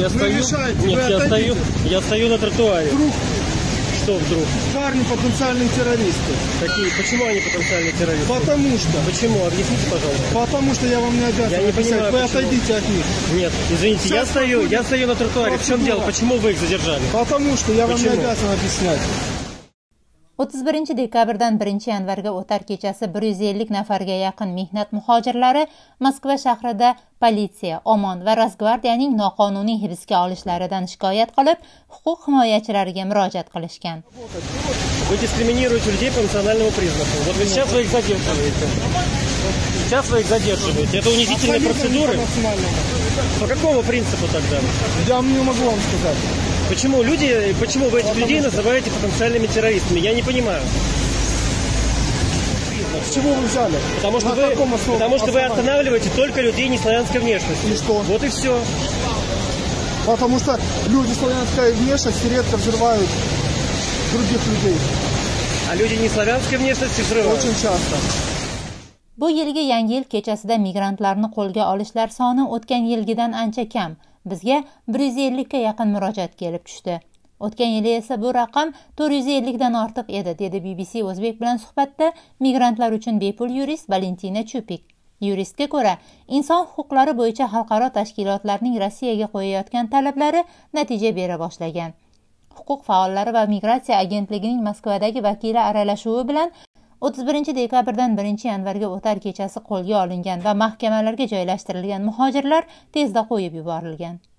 Я стою, мешаете, нет, я стою на тротуаре. Вдруг Что вдруг? парни потенциальные террористы. Какие? Почему они потенциальные террористы? Потому что. Почему? Объясните, пожалуйста. Потому что я вам не обязан. Я не описать. понимаю, Вы почему. отойдите от них. Нет, извините, Сейчас я стою на тротуаре. В чем процедура. дело? Почему вы их задержали? Потому что я вам не Почему? обязан объяснять. 31 dekabrdan 1 yanvarga o'tar kechasi 150 nafarga yaqin mehnat muhojirlari Moskva shahrida politsiya, OMON va Rosgvardiyaning noqonuniy hibsga olishlaridan shikoyat qilib, huquq himoyachilariga murojaat qilishgan. Вы дискриминируете людей по национальному признаку. Вот вы сейчас вы их задерживаете. Сейчас вы их задерживаете. Это унизительные процедуры. По какому принципу тогда? Я не могу вам сказать. Почему вы этих людей называете потенциальными террористами? Я не понимаю. С чего вы взяли? Потому что вы останавливаете только людей неславянской внешности. И что? Вот и все. Потому что люди славянской внешности редко взрывают других людей. А люди неславянской внешности взрывают. Очень часто. Bu yilgi yangi yil kechasida migrantlarni qo'lga olishlar soni o'tgan yilgidan ancha kam. Bizga 150 ga yaqin murojaat kelib tushdi. O'tgan yili esa bu raqam 450 dan ortiq edi, dedi BBC O'zbek bilan suhbatda migrantlar uchun bepul yurist Valentina Chupik. Yuristga ko'ra, inson huquqlari bo'yicha xalqaro tashkilotlarning Rossiyaga qo'yayotgan talablari natija bera boshlagan. Huquq faollari va migratsiya agentligining Moskvadagi vakili aralashuvi bilan 31 dekabrdan 1 yanvarga o'tar kechasi qo'lga olingan va mahkamalarga joylashtirilgan muhojirlar tezda qo'yib yuborilgan.